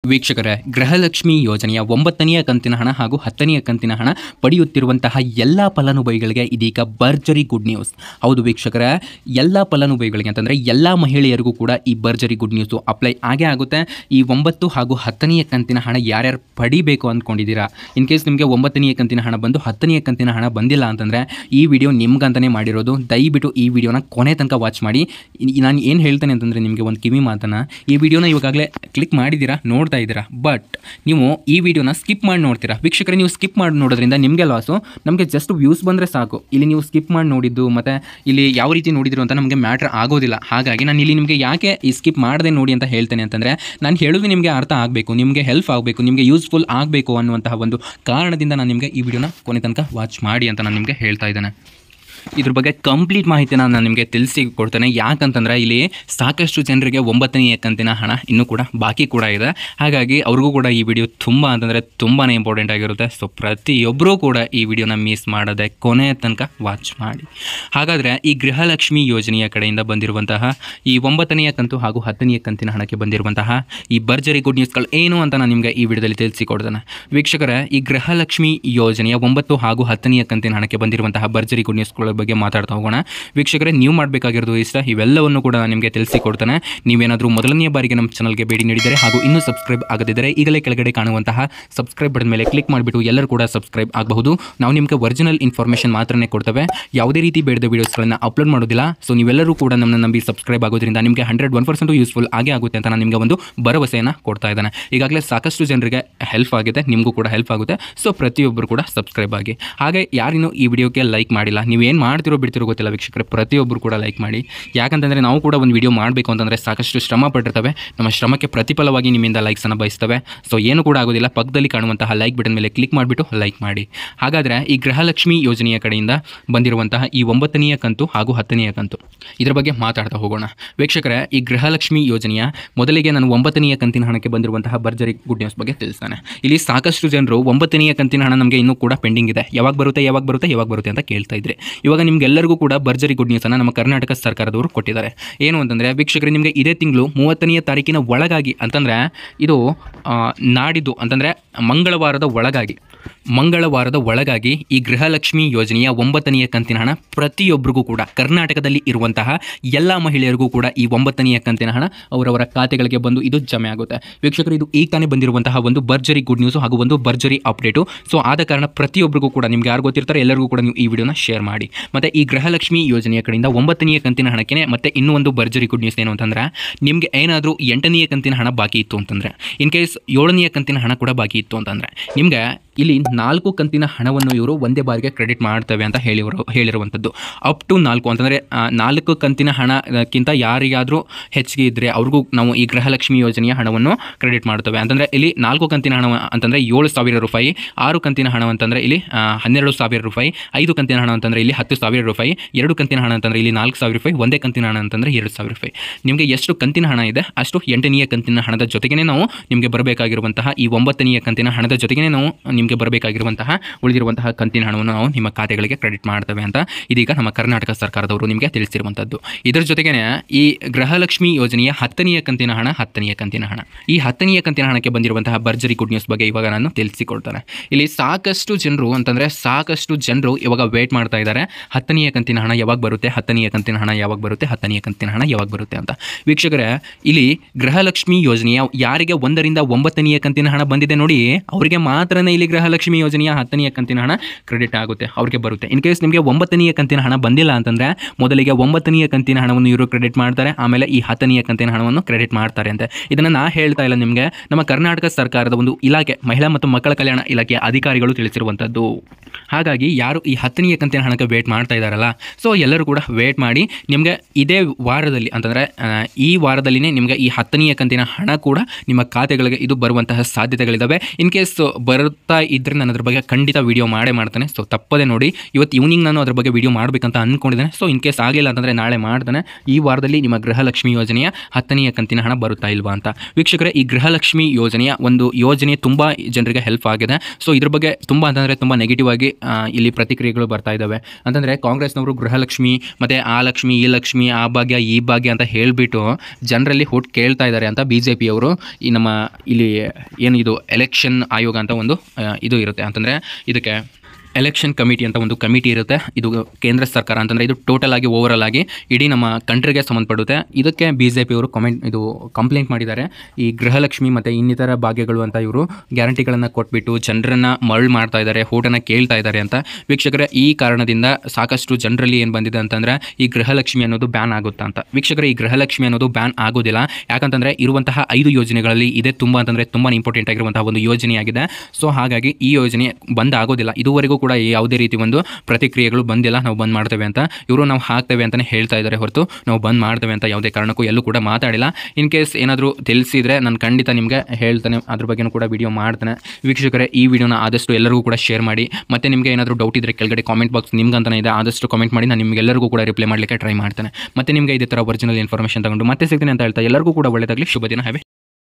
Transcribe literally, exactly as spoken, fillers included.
ವೀಕ್ಷಕರೇ, ಗೃಹಲಕ್ಷ್ಮಿ ಯೋಜನೆಯ ಒಂಬತ್ತನೆಯ ಕಂತಿನ ಹಣ ಹಾಗೂ ಹತ್ತನೆಯ ಕಂತಿನ ಹಣ ಪಡೆಯುತ್ತಿರುವಂತಹ ಎಲ್ಲ ಫಲಾನುಭವಿಗಳಿಗೆ ಇದೀಗ ಭರ್ಜರಿ ಗುಡ್ ನ್ಯೂಸ್. ಹೌದು ವೀಕ್ಷಕರೇ, ಎಲ್ಲ ಫಲಾನುಭವಿಗಳಿಗೆ ಅಂತಂದರೆ ಎಲ್ಲ ಮಹಿಳೆಯರಿಗೂ ಕೂಡ ಈ ಭರ್ಜರಿ ಗುಡ್ ನ್ಯೂಸು ಅಪ್ಲೈ ಆಗೇ ಆಗುತ್ತೆ. ಈ ಒಂಬತ್ತು ಹಾಗೂ ಹತ್ತನೆಯ ಕಂತಿನ ಹಣ ಯಾರ್ಯಾರು ಪಡಿಬೇಕು ಅಂದ್ಕೊಂಡಿದ್ದೀರಾ, ಇನ್ ಕೇಸ್ ನಿಮಗೆ ಒಂಬತ್ತನೆಯ ಕಂತಿನ ಹಣ ಬಂದು ಹತ್ತನೆಯ ಕಂತಿನ ಹಣ ಬಂದಿಲ್ಲ ಅಂತಂದರೆ ಈ ವಿಡಿಯೋ ನಿಮ್ಗಂತಲೇ ಮಾಡಿರೋದು. ದಯವಿಟ್ಟು ಈ ವಿಡಿಯೋನ ಕೊನೆ ತನಕ ವಾಚ್ ಮಾಡಿ. ನಾನು ಏನು ಹೇಳ್ತೇನೆ ಅಂತಂದರೆ ನಿಮಗೆ ಒಂದು ಕಿವಿ ಮಾತನ್ನು, ಈ ವಿಡಿಯೋನ ಇವಾಗಲೇ ಕ್ಲಿಕ್ ಮಾಡಿದ್ದೀರಾ, ನೋಡ್ತಾ ಇದ್ದೀರಾ, ಬಟ್ ನೀವು ಈ ವಿಡಿಯೋನ ಸ್ಕಿಪ್ ಮಾಡಿ ನೋಡ್ತೀರಾ. ವೀಕ್ಷಕರೇ, ನೀವು ಸ್ಕಿಪ್ ಮಾಡಿ ನೋಡೋದ್ರಿಂದ ನಿಮಗೆ ಲಾಸು, ನಮಗೆ ಜಸ್ಟ್ ವ್ಯೂಸ್ ಬಂದರೆ ಸಾಕು. ಇಲ್ಲಿ ನೀವು ಸ್ಕಿಪ್ ಮಾಡಿ ನೋಡಿದ್ದು ಮತ್ತು ಇಲ್ಲಿ ಯಾವ ರೀತಿ ನೋಡಿದ್ರು ಅಂತ ನಮಗೆ ಮ್ಯಾಟ್ರ್ ಆಗೋದಿಲ್ಲ. ಹಾಗಾಗಿ ನಾನು ಇಲ್ಲಿ ನಿಮಗೆ ಯಾಕೆ ಈ ಸ್ಕಿಪ್ ಮಾಡದೆ ನೋಡಿ ಅಂತ ಹೇಳ್ತೇನೆ ಅಂತಂದರೆ, ನಾನು ಹೇಳೋದು ನಿಮಗೆ ಅರ್ಥ ಆಗಬೇಕು, ನಿಮಗೆ ಹೆಲ್ಪ್ ಆಗಬೇಕು, ನಿಮಗೆ ಯೂಸ್ಫುಲ್ ಆಗಬೇಕು ಅನ್ನುವಂತಹ ಒಂದು ಕಾರಣದಿಂದ ನಾನು ನಿಮಗೆ ಈ ವಿಡಿಯೋನ ಕೊನೆ ತನಕ ವಾಚ್ ಮಾಡಿ ಅಂತ ನಾನು ನಿಮಗೆ ಹೇಳ್ತಾ ಇದ್ದೇನೆ. ಇದ್ರ ಬಗ್ಗೆ ಕಂಪ್ಲೀಟ್ ಮಾಹಿತಿನ ನಾನು ನಿಮಗೆ ತಿಳಿಸಿ ಕೊಡ್ತೇನೆ. ಯಾಕಂತಂದರೆ ಇಲ್ಲಿ ಸಾಕಷ್ಟು ಜನರಿಗೆ ಒಂಬತ್ತನೆಯ ಕಂತಿನ ಹಣ ಇನ್ನೂ ಕೂಡ ಬಾಕಿ ಕೂಡ ಇದೆ. ಹಾಗಾಗಿ ಅವ್ರಿಗೂ ಕೂಡ ಈ ವಿಡಿಯೋ ತುಂಬ ಅಂತಂದರೆ ತುಂಬಾ ಇಂಪಾರ್ಟೆಂಟ್ ಆಗಿರುತ್ತೆ. ಸೊ ಪ್ರತಿಯೊಬ್ಬರೂ ಕೂಡ ಈ ವಿಡಿಯೋನ ಮಿಸ್ ಮಾಡದೆ ಕೊನೆಯ ತನಕ ವಾಚ್ ಮಾಡಿ. ಹಾಗಾದರೆ ಈ ಗೃಹಲಕ್ಷ್ಮಿ ಯೋಜನೆಯ ಕಡೆಯಿಂದ ಬಂದಿರುವಂತಹ ಈ ಒಂಬತ್ತನೆಯ ಕಂತು ಹಾಗೂ ಹತ್ತನೆಯ ಕಂತಿನ ಹಣಕ್ಕೆ ಬಂದಿರುವಂತಹ ಈ ಭರ್ಜರಿ ಗುಡ್ ನ್ಯೂಸ್ಗಳು ಏನು ಅಂತ ನಾನು ನಿಮಗೆ ಈ ವಿಡಿಯೋದಲ್ಲಿ ತಿಳಿಸಿಕೊಡ್ತೇನೆ. ವೀಕ್ಷಕರೇ, ಈ ಗೃಹಲಕ್ಷ್ಮಿ ಯೋಜನೆಯ ಒಂಬತ್ತು ಹಾಗೂ ಹತ್ತನೆಯ ಕಂತಿನ ಹಣಕ್ಕೆ ಬಂದಿರುವಂತಹ ಭರ್ಜರಿ ಗುಡ್ ನ್ಯೂಸ್ಗಳು ಬಗ್ಗೆ ಮಾತಾಡ್ತಾ ಹೋಗೋಣ. ವೀಕ್ಷಕರೇ, ನೀವು ಮಾಡಬೇಕಾಗಿರೋದು ಇಷ್ಟ, ಇವೆಲ್ಲವನ್ನು ಕೂಡ ನಾನು ನಿಮಗೆ ತಿಳಿಸಿಕೊಡ್ತೇನೆ. ನೀವೇನಾದರೂ ಮೊದಲನೆಯ ಬಾರಿಗೆ ನಮ್ಮ ಚಾನಲ್ಗೆ ಭೇಟಿ ನೀಡಿದರೆ ಹಾಗೂ ಇನ್ನೂ ಸಬ್ಸ್ಕ್ರೈಬ್ ಆಗದಿದ್ದರೆ ಈಗಲೇ ಕೆಳಗಡೆ ಕಾಣುವಂತಹ ಸಬ್ಸ್ಕ್ರೈಬ್ ಬಟನ್ ಮೇಲೆ ಕ್ಲಿಕ್ ಮಾಡಿಬಿಟ್ಟು ಎಲ್ಲರೂ ಕೂಡ ಸಬ್ಸ್ಕ್ರೈಬ್ ಆಗಬಹುದು. ನಾವು ನಿಮಗೆ ಒರಿಜಿನಲ್ ಇನ್ಫಾರ್ಮೇಷನ್ ಮಾತ್ರನೇ ಕೊಡ್ತೇವೆ, ಯಾವುದೇ ರೀತಿ ಬೇಡದ ವೀಡಿಯೋಸ್ಗಳನ್ನು ಅಪ್ಲೋಡ್ ಮಾಡೋದಿಲ್ಲ. ಸೊ ನೀವೆಲ್ಲರೂ ಕೂಡ ನಮ್ಮನ್ನು ನಂಬಿ ಸಬ್ಸ್ಕ್ರೈಬ್ ಆಗೋದ್ರಿಂದ ನಿಮಗೆ ಹಂಡ್ರೆಡ್ ಒನ್ ಪರ್ಸೆಂಟು ಯೂಸ್ಫುಲ್ ಆಗೇ ಆಗುತ್ತೆ ಅಂತ ನಾನು ನಿಮಗೆ ಒಂದು ಭರವಸೆಯನ್ನು ಕೊಡ್ತಾ ಇದ್ದೇನೆ. ಈಗಾಗಲೇ ಸಾಕಷ್ಟು ಜನರಿಗೆ ಹೆಲ್ಪ್ ಆಗಿದೆ, ನಿಮಗೂ ಕೂಡ ಹೆಲ್ಪ್ ಆಗುತ್ತೆ. ಸೊ ಪ್ರತಿಯೊಬ್ಬರು ಕೂಡ ಸಬ್ಸ್ಕ್ರೈಬ್ ಆಗಿ. ಹಾಗೆ ಯಾರಿನ್ನೂ ಈ ವಿಡಿಯೋಕ್ಕೆ ಲೈಕ್ ಮಾಡಿಲ್ಲ, ನೀವೇನು ಮಾಡ್ತಿರೋ ಬಿಡ್ತಿರೋ ಗೊತ್ತಿಲ್ಲ ವೀಕ್ಷಕರೇ, ಪ್ರತಿಯೊಬ್ಬರು ಕೂಡ ಲೈಕ್ ಮಾಡಿ. ಯಾಕಂತಂದರೆ ನಾವು ಕೂಡ ಒಂದು ವಿಡಿಯೋ ಮಾಡಬೇಕು ಅಂತಂದರೆ ಸಾಕಷ್ಟು ಶ್ರಮ ಪಟ್ಟಿರ್ತವೆ, ನಮ್ಮ ಶ್ರಮಕ್ಕೆ ಪ್ರತಿಫಲವಾಗಿ ನಿಮ್ಮಿಂದ ಲೈಕ್ಸನ್ನು ಬಯಸ್ತವೆ. ಸೊ ಏನು ಕೂಡ ಆಗೋದಿಲ್ಲ, ಪಕ್ಕದಲ್ಲಿ ಕಾಣುವಂತಹ ಲೈಕ್ ಬಟನ್ ಮೇಲೆ ಕ್ಲಿಕ್ ಮಾಡಿಬಿಟ್ಟು ಲೈಕ್ ಮಾಡಿ. ಹಾಗಾದರೆ ಈ ಗೃಹಲಕ್ಷ್ಮಿ ಯೋಜನೆಯ ಕಡೆಯಿಂದ ಬಂದಿರುವಂತಹ ಈ ಒಂಬತ್ತನೆಯ ಕಂತು ಹಾಗೂ ಹತ್ತನೆಯ ಕಂತು, ಇದರ ಬಗ್ಗೆ ಮಾತಾಡ್ತಾ ಹೋಗೋಣ. ವೀಕ್ಷಕರೇ, ಈ ಗೃಹಲಕ್ಷ್ಮಿ ಯೋಜನೆಯ ಮೊದಲಿಗೆ ನಾನು ಒಂಬತ್ತನೆಯ ಕಂತಿನ ಹಣಕ್ಕೆ ಬಂದಿರುವಂತಹ ಭರ್ಜರಿ ಗುಡ್ ನ್ಯೂಸ್ ಬಗ್ಗೆ ತಿಳಿಸ್ತಾನೆ. ಇಲ್ಲಿ ಸಾಕಷ್ಟು ಜನರು ಒಂಬತ್ತನೆಯ ಕಂತಿನ ಹಣ ನಮಗೆ ಇನ್ನೂ ಕೂಡ ಪೆಂಡಿಂಗ್ ಇದೆ, ಯಾವಾಗ ಬರುತ್ತೆ ಯಾವಾಗ ಬರುತ್ತೆ ಯಾವಾಗ ಬರುತ್ತೆ ಅಂತ ಕೇಳ್ತಾ ಇದ್ರೆ, ಇವಾಗ ನಿಮಗೆಲ್ಲರಿಗೂ ಕೂಡ ಭರ್ಜರಿ ಗುಡ್ ನ್ಯೂಸನ್ನು ನಮ್ಮ ಕರ್ನಾಟಕ ಸರ್ಕಾರದವರು ಕೊಟ್ಟಿದ್ದಾರೆ. ಏನು ಅಂತಂದರೆ ವೀಕ್ಷಕರೇ, ನಿಮಗೆ ಇದೇ ತಿಂಗಳು ಮೂವತ್ತನೆಯ ತಾರೀಕಿನ ಒಳಗಾಗಿ ಅಂತಂದರೆ ಇದು ನಾಡಿದ್ದು ಅಂತಂದರೆ ಮಂಗಳವಾರದ ಒಳಗಾಗಿ ಮಂಗಳವಾರದ ಒಳಗಾಗಿ ಈ ಗೃಹಲಕ್ಷ್ಮಿ ಯೋಜನೆಯ ಒಂಬತ್ತನೆಯ ಕಂತಿನ ಹಣ ಪ್ರತಿಯೊಬ್ಬರಿಗೂ ಕೂಡ ಕರ್ನಾಟಕದಲ್ಲಿ ಇರುವಂತಹ ಎಲ್ಲ ಮಹಿಳೆಯರಿಗೂ ಕೂಡ ಈ ಒಂಬತ್ತನೆಯ ಕಂತಿನ ಹಣ ಅವರವರ ಖಾತೆಗಳಿಗೆ ಬಂದು ಇದು ಜಮೆ ಆಗುತ್ತೆ. ವೀಕ್ಷಕರು, ಇದು ಈಗ ತಾನೇ ಬಂದಿರುವಂತಹ ಒಂದು ಭರ್ಜರಿ ಗುಡ್ ನ್ಯೂಸು ಹಾಗೂ ಒಂದು ಭರ್ಜರಿ ಅಪ್ಡೇಟು. ಸೊ ಆದ ಕಾರಣ ಪ್ರತಿಯೊಬ್ಬರಿಗೂ ಕೂಡ ನಿಮ್ಗೆ ಯಾರು ಗೊತ್ತಿರ್ತಾರೆ ಎಲ್ಲರಿಗೂ ಕೂಡ ನೀವು ಈ ವಿಡಿಯೋನ ಶೇರ್ ಮಾಡಿ. ಮತ್ತು ಈ ಗೃಹಲಕ್ಷ್ಮಿ ಯೋಜನೆಯ ಕಡೆಯಿಂದ ಒಂಬತ್ತನೆಯ ಕಂತಿನ ಹಣಕ್ಕೆ ಮತ್ತೆ ಇನ್ನೂ ಒಂದು ಭರ್ಜರಿ ಗುಡ್ ನ್ಯೂಸ್ ಏನು ಅಂತಂದರೆ, ನಿಮಗೆ ಏನಾದರೂ ಎಂಟನೆಯ ಕಂತಿನ ಹಣ ಬಾಕಿ ಇತ್ತು ಅಂತಂದರೆ, ಇನ್ ಕೇಸ್ ಏಳನೆಯ ಕಂತಿನ ಹಣ ಕೂಡ ಬಾಕಿ ಇತ್ತು ಅಂತಂದರೆ, ನಿಮಗೆ ಇಲ್ಲಿ ನಾಲ್ಕು ಕಂತಿನ ಹಣವನ್ನು ಇವರು ಒಂದೇ ಬಾರಿಗೆ ಕ್ರೆಡಿಟ್ ಮಾಡ್ತೇವೆ ಅಂತ ಹೇಳಿವರು ಹೇಳಿರುವಂಥದ್ದು. ಅಪ್ ಟು ನಾಲ್ಕು ಅಂತಂದರೆ ನಾಲ್ಕು ಕಂತಿನ ಹಣಕ್ಕಿಂತ ಯಾರಿಗಾದರೂ ಹೆಚ್ಚಿಗೆ ಇದ್ದರೆ ಅವ್ರಿಗೂ ನಾವು ಈ ಗೃಹಲಕ್ಷ್ಮಿ ಯೋಜನೆಯ ಹಣವನ್ನು ಕ್ರೆಡಿಟ್ ಮಾಡ್ತೇವೆ. ಅಂತಂದರೆ ಇಲ್ಲಿ ನಾಲ್ಕು ಕಂತಿನ ಹಣ ಅಂತಂದರೆ ಏಳು ಸಾವಿರ ರೂಪಾಯಿ, ಆರು ಕಂತಿನ ಹಣ ಅಂತಂದರೆ ಇಲ್ಲಿ ಹನ್ನೆರಡು ಸಾವಿರ ರೂಪಾಯಿ, ಐದು ಕಂತಿನ ಹಣ ಅಂತಂದರೆ ಇಲ್ಲಿ ಹತ್ತು ಸಾವಿರ ರೂಪಾಯಿ, ಎರಡು ಕಂತಿನ ಹಣ ಅಂತಂದರೆ ಇಲ್ಲಿ ನಾಲ್ಕು ಸಾವಿರ ರೂಪಾಯಿ, ಒಂದೇ ಕಂತಿನ ಹಣ ಅಂತಂದರೆ ಎರಡು ಸಾವಿರ ರೂಪಾಯಿ. ನಿಮಗೆ ಎಷ್ಟು ಕಂತಿನ ಹಣ ಇದೆ ಅಷ್ಟು ಎಂಟನೆಯ ಕಂತಿನ ಹಣದ ಜೊತೆಗೇ ನಾವು ನಿಮಗೆ ಬರಬೇಕಾಗಿರುವಂತಹ ಈ ಒಂಬತ್ತನೆಯ ಕಂತಿನ ಹಣದ ಜೊತೆಗೇ ನಾವು ನಿಮಗೆ ಬರಬೇಕಾಗಿರುವಂತಹ ಉಳಿದಿರುವಂತಹ ಕಂತಿನ ಹಣವನ್ನು ನಾವು ನಿಮ್ಮ ಖಾತೆಗಳಿಗೆ ಕ್ರೆಡಿಟ್ ಮಾಡ್ತೇವೆ ಅಂತ ಇದೀಗ ನಮ್ಮ ಕರ್ನಾಟಕ ಸರ್ಕಾರದವರು ನಿಮಗೆ ತಿಳಿಸಿರುವಂಥದ್ದು. ಇದರ ಜೊತೆಗೇ ಈ ಗೃಹಲಕ್ಷ್ಮಿ ಯೋಜನೆಯ ಹತ್ತನೆಯ ಕಂತಿನ ಹಣ ಹತ್ತನೆಯ ಕಂತಿನ ಹಣ ಈ ಹತ್ತನೆಯ ಕಂತಿನ ಹಣಕ್ಕೆ ಬಂದಿರುವಂತಹ ಭರ್ಜರಿ ಗುಡ್ ನ್ಯೂಸ್ ಬಗ್ಗೆ ಇವಾಗ ನಾನು ತಿಳಿಸಿಕೊಡ್ತೇನೆ. ಇಲ್ಲಿ ಸಾಕಷ್ಟು ಜನರು ಅಂತಂದರೆ ಸಾಕಷ್ಟು ಜನರು ಇವಾಗ ವೇಟ್ ಮಾಡ್ತಾ ಇದ್ದಾರೆ, ಹತ್ತನೆಯ ಕಂತಿನ ಹಣ ಯಾವಾಗ ಬರುತ್ತೆ, ಹತ್ತನೆಯ ಕಂತಿನ ಹಣ ಯಾವಾಗ ಬರುತ್ತೆ, ಹತ್ತನೆಯ ಕಂತಿನ ಹಣ ಯಾವಾಗ ಬರುತ್ತೆ ಅಂತ. ವೀಕ್ಷಕರೇ, ಇಲ್ಲಿ ಗೃಹಲಕ್ಷ್ಮಿ ಯೋಜನೆಯ ಯಾರಿಗೆ ಒಂದರಿಂದ ಒಂಬತ್ತನೆಯ ಕಂತಿನ ಹಣ ಬಂದಿದೆ ನೋಡಿ, ಅವರಿಗೆ ಮಾತ್ರನೇ ಇಲ್ಲಿ ಗೃಹಲಕ್ಷ್ಮಿ ಯೋಜನೆಯ ಹತ್ತನೆಯ ಕಂತಿನ ಹಣ ಕ್ರೆಡಿಟ್ ಆಗುತ್ತೆ, ಅವ್ರಿಗೆ ಬರುತ್ತೆ. ಇನ್ ಕೇಸ್ ನಿಮಗೆ ಒಂಬತ್ತನೆಯ ಕಂತಿನ ಹಣ ಬಂದಿಲ್ಲ ಅಂತಂದರೆ ಮೊದಲಿಗೆ ಒಂಬತ್ತನೆಯ ಕಂತಿನ ಹಣವನ್ನು ಇವರು ಕ್ರೆಡಿಟ್ ಮಾಡ್ತಾರೆ, ಆಮೇಲೆ ಈ ಹತ್ತನೆಯ ಕಂತಿನ ಹಣವನ್ನು ಕ್ರೆಡಿಟ್ ಮಾಡ್ತಾರೆ ಅಂತ. ಇದನ್ನು ನಾ ಹೇಳ್ತಾ ಇಲ್ಲ, ನಿಮಗೆ ನಮ್ಮ ಕರ್ನಾಟಕ ಸರ್ಕಾರದ ಒಂದು ಇಲಾಖೆ, ಮಹಿಳಾ ಮತ್ತು ಮಕ್ಕಳ ಕಲ್ಯಾಣ ಇಲಾಖೆಯ ಅಧಿಕಾರಿಗಳು ತಿಳಿಸಿರುವಂಥದ್ದು. ಹಾಗಾಗಿ ಯಾರು ಈ ಹತ್ತನೆಯ ಕಂತಿನ ಹಣಕ್ಕೆ ವೇಟ್ ಮಾಡ್ತಾ ಇದ್ದಾರಲ್ಲ, ಸೊ ಎಲ್ಲರೂ ಕೂಡ ವೇಟ್ ಮಾಡಿ. ನಿಮಗೆ ಇದೇ ವಾರದಲ್ಲಿ ಅಂತಂದರೆ ಈ ವಾರದಲ್ಲಿನೇ ನಿಮಗೆ ಈ ಹತ್ತನೆಯ ಕಂತಿನ ಹಣ ಕೂಡ ನಿಮ್ಮ ಖಾತೆಗಳಿಗೆ ಇದು ಬರುವಂತಹ ಸಾಧ್ಯತೆಗಳಿದ್ದಾವೆ. ಇನ್ ಕೇಸ್ ಬರುತ್ತಾ ಇದ್ರೆ ನಾನು ಅದ್ರ ಬಗ್ಗೆ ಖಂಡಿತ ವೀಡಿಯೋ ಮಾಡೇ ಮಾಡ್ತಾನೆ. ಸೊ ತಪ್ಪದೆ ನೋಡಿ. ಇವತ್ತು ಈವ್ನಿಂಗ್ ನಾನು ಅದ್ರ ಬಗ್ಗೆ ವೀಡಿಯೋ ಮಾಡಬೇಕಂತ ಅಂದ್ಕೊಂಡಿದ್ದೇನೆ. ಸೊ ಇನ್ ಕೇಸ್ ಆಗಲಿಲ್ಲ ಅಂತಂದರೆ ನಾಳೆ ಮಾಡ್ತಾನೆ. ಈ ವಾರದಲ್ಲಿ ನಿಮ್ಮ ಗೃಹಲಕ್ಷ್ಮಿ ಯೋಜನೆಯ ಹತ್ತನೆಯ ಕಂತಿನ ಹಣ ಬರುತ್ತಾ ಇಲ್ವಾ ಅಂತ. ವೀಕ್ಷಕರೇ, ಈ ಗೃಹಲಕ್ಷ್ಮಿ ಯೋಜನೆಯ ಒಂದು ಯೋಜನೆ ತುಂಬ ಜನರಿಗೆ ಹೆಲ್ಪ್ ಆಗಿದೆ. ಸೊ ಇದ್ರ ಬಗ್ಗೆ ತುಂಬ ಅಂತಂದರೆ ತುಂಬ ನೆಗೆಟಿವ್ ಆಗಿ ಇಲ್ಲಿ ಪ್ರತಿಕ್ರಿಯೆಗಳು ಬರ್ತಾ ಇದ್ದಾವೆ. ಅಂತಂದರೆ ಕಾಂಗ್ರೆಸ್ನವರು ಗೃಹಲಕ್ಷ್ಮಿ ಮತ್ತು ಆ ಲಕ್ಷ್ಮಿ ಈ ಲಕ್ಷ್ಮಿ ಆ ಭಾಗ್ಯ ಈ ಭಾಗ್ಯ ಅಂತ ಹೇಳಿಬಿಟ್ಟು ಜನರಲ್ಲಿ ಹುಟ್ಟು ಕೇಳ್ತಾ ಇದ್ದಾರೆ ಅಂತ ಬಿ ಜೆ ಪಿಯವರು ಈ ನಮ್ಮ ಇಲ್ಲಿ ಏನು ಇದು ಎಲೆಕ್ಷನ್ ಆಯೋಗ ಅಂತ ಒಂದು ಇದು ಇರುತ್ತೆ. ಅಂತಂದರೆ ಇದಕ್ಕೆ ಎಲೆಕ್ಷನ್ ಕಮಿಟಿ ಅಂತ ಒಂದು ಕಮಿಟಿ ಇರುತ್ತೆ. ಇದು ಕೇಂದ್ರ ಸರ್ಕಾರ ಅಂತಂದರೆ ಇದು ಟೋಟಲ್ ಆಗಿ ಓವರಾಲ್ ಆಗಿ ಇಡೀ ನಮ್ಮ ಕಂಟ್ರಿಗೆ ಸಂಬಂಧಪಡುತ್ತೆ. ಇದಕ್ಕೆ ಬಿ ಜೆ ಪಿಯವರು ಕಮೆಂಟ್ ಇದು ಕಂಪ್ಲೇಂಟ್ ಮಾಡಿದ್ದಾರೆ. ಈ ಗೃಹಲಕ್ಷ್ಮಿ ಮತ್ತು ಇನ್ನಿತರ ಭಾಗ್ಯಗಳು ಅಂತ ಇವರು ಗ್ಯಾರಂಟಿಗಳನ್ನು ಕೊಟ್ಬಿಟ್ಟು ಜನರನ್ನು ಮರಳು ಮಾಡ್ತಾ ಇದ್ದಾರೆ, ಓಟನ್ನು ಕೇಳ್ತಾ ಇದ್ದಾರೆ ಅಂತ. ವೀಕ್ಷಕರೇ, ಈ ಕಾರಣದಿಂದ ಸಾಕಷ್ಟು ಜನರಲ್ಲಿ ಏನು ಬಂದಿದೆ ಅಂತಂದರೆ ಈ ಗೃಹಲಕ್ಷ್ಮಿ ಅನ್ನೋದು ಬ್ಯಾನ್ ಆಗುತ್ತಾ ಅಂತ. ವೀಕ್ಷಕರೇ, ಈ ಗೃಹಲಕ್ಷ್ಮಿ ಅನ್ನೋದು ಬ್ಯಾನ್ ಆಗೋದಿಲ್ಲ. ಯಾಕಂತಂದರೆ ಇರುವಂತಹ ಐದು ಯೋಜನೆಗಳಲ್ಲಿ ಇದೇ ತುಂಬ ಅಂತಂದರೆ ತುಂಬ ಇಂಪಾರ್ಟೆಂಟ್ ಆಗಿರುವಂತಹ ಒಂದು ಯೋಜನೆಯಾಗಿದೆ. ಸೊ ಹಾಗಾಗಿ ಈ ಯೋಜನೆ ಬಂದ್ ಆಗೋದಿಲ್ಲ. ಇದುವರೆಗೂ ಕೂಡ ಯಾವುದೇ ರೀತಿ ಒಂದು ಪ್ರತಿಕ್ರಿಯೆಗಳು ಬಂದಿಲ್ಲ ನಾವು ಬಂದ್ ಮಾಡ್ತೇವೆ ಅಂತ. ಇವರು ನಾವು ಹಾಕ್ತೇವೆ ಅಂತಲೇ ಹೇಳ್ತಾ ಇದ್ದಾರೆ ಹೊರತು ನಾವು ಬಂದ್ ಮಾಡ್ತೇವೆ ಅಂತ ಯಾವುದೇ ಕಾರಣಕ್ಕೂ ಎಲ್ಲೂ ಕೂಡ ಮಾತಾಡಿಲ್ಲ. ಇನ್ ಕೇಸ್ ಏನಾದರೂ ತಿಳಿಸಿದರೆ ನಾನು ಖಂಡಿತ ನಿಮಗೆ ಹೇಳ್ತಾನೆ, ಅದ್ರ ಬಗ್ಗೆನೂ ಕೂಡ ವಿಡಿಯೋ ಮಾಡ್ತಾನೆ. ವೀಕ್ಷಕರೇ, ಈ ವಿಡಿಯೋನ ಆದಷ್ಟು ಎಲ್ಲರಿಗೂ ಕೂಡ ಶೇರ್ ಮಾಡಿ. ಮತ್ತು ನಿಮಗೆ ಏನಾದರೂ ಡೌಟ್ ಇದ್ದರೆ ಕೆಳಗಡೆ ಕಾಮೆಂಟ್ ಬಾಕ್ಸ್ ನಿಮ್ಗಂತಲೇ ಇದೆ, ಆದಷ್ಟು ಕಾಮೆಂಟ್ ಮಾಡಿ. ನಾನು ನಿಮಗೆಲ್ಲರಿಗೂ ಕೂಡ ರಿಪ್ಲೈ ಮಾಡಲಿಕ್ಕೆ ಟ್ರೈ ಮಾಡ್ತೇನೆ. ಮತ್ತು ನಿಮಗೆ ಇದೇ ಥರ ಒರಿಜಿನಲ್ ಇನ್ಫಾರ್ಮೇಷನ್ ತಗೊಂಡು ಮತ್ತೆ ಸಿಗ್ತೀನಿ ಅಂತ ಹೇಳ್ತಾ ಎಲ್ಲರಿಗೂ ಕೂಡ ಒಳ್ಳೆಯದಾಗಲಿ. ಶುಭ ದಿನ. ಹ್ಯಾವ್